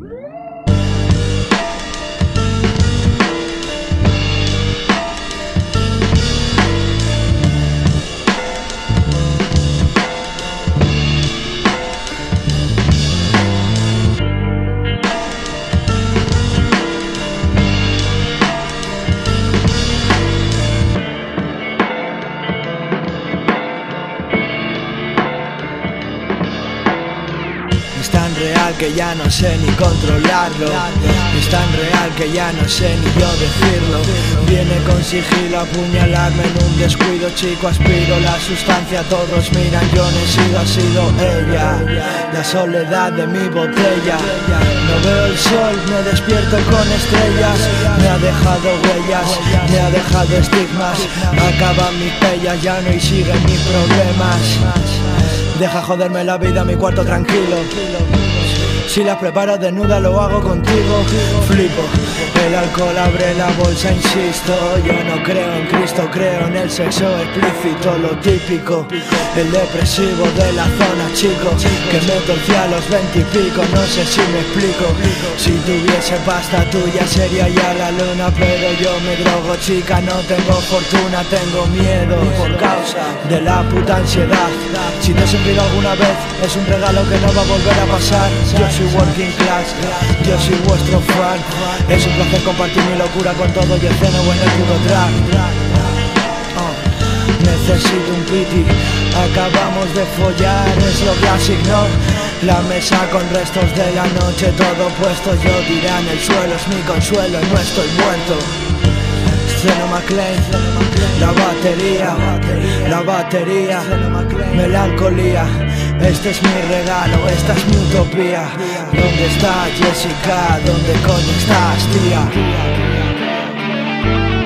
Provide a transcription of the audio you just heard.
Es tan real que ya no sé ni controlarlo. Es tan real que ya no sé ni yo decirlo. Viene con sigilo a apuñalarme en un descuido, chico, aspiro la sustancia, todos miran, yo no he sido, ha sido ella. La soledad de mi botella. No veo el sol, me despierto con estrellas. Me ha dejado huellas, me ha dejado estigmas. Acaban mis pellas, ya no y siguen mis problemas. Deja joderme la vida, mi cuarto tranquilo. Si las preparo desnuda lo hago contigo. Flipo, el alcohol abre la bolsa, insisto. Yo no creo en Cristo, creo en el sexo explícito, lo típico. El depresivo de la zona, chico, que me torcía a los 20 y pico, no sé si me explico. Si tuviese pasta tuya sería ya la luna, pero yo me drogo, chica, no tengo fortuna, tengo miedo por causa de la puta ansiedad. Si te he sentido alguna vez, es un regalo que no va a volver a pasar. Yo soy working class, yo soy vuestro fan. Es un placer compartir mi locura con todo y el ceno o en el puro drag. Necesito un piti, acabamos de follar, es lo classic, ¿no? La mesa con restos de la noche, todo puesto, yo dirán el suelo es mi consuelo, no estoy muerto. Zeno McLean, la batería, melancolía. Este es mi regalo, esta es mi utopía. ¿Dónde está Jessica? ¿Dónde coño estás, tía?